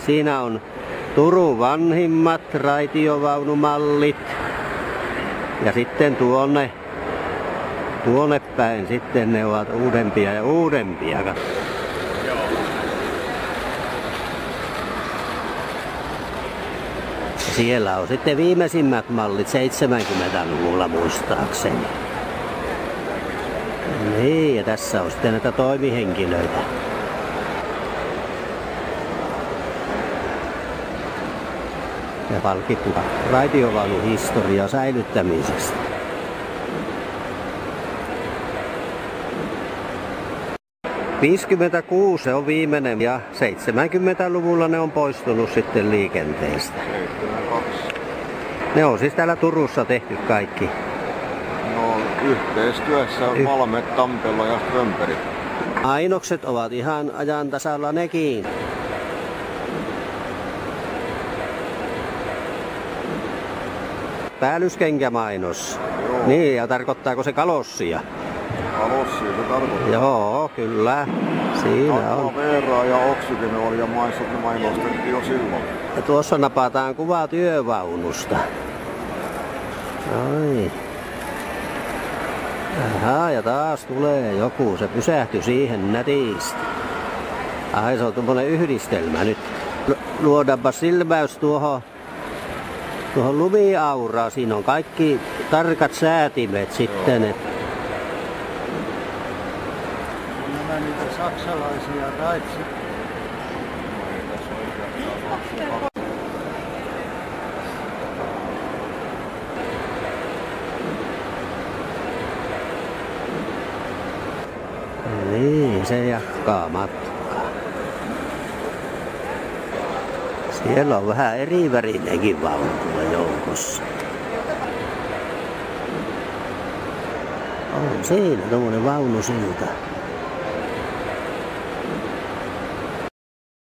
Siinä on Turun vanhimmat raitiovaunumallit. Ja sitten tuonne päin sitten ne ovat uudempia ja uudempia. Siellä on sitten viimeisimmät mallit 70-luvulla muistaakseni. Niin, ja tässä on sitten näitä toimihenkilöitä. Ja palkittu raitiovaunun historiaa säilyttämisestä. '56 se on viimeinen ja 70-luvulla ne on poistunut sitten liikenteestä. 72. Ne on siis täällä Turussa tehty kaikki. No yhteistyössä Valmet, Tampella ja Strömberg. Ainokset ovat ihan ajan tasalla nekin. Päällyskenkämainos. Joo. Niin, ja tarkoittaako se kalossia? Kalossia se tarkoittaa. Joo, kyllä. Siinä on. Veeraa ja Oksygene oli ja mainostettiin jo silloin. Ja tuossa napataan kuva työvaunusta. Ai. Aha, ja taas tulee joku. Se pysähtyi siihen nätisti. Ai, se on tommonen yhdistelmä nyt. Luodaanpa silmäys tuohon lumiauraan. Siinä on kaikki tarkat säätimet sitten. Nämä niitä saksalaisia raitsi. Niin, se jatkaa matkaa. Siellä on vähän eri värinenkin vaunu tuolla joukossa. On siinä tommonen vaunusilta.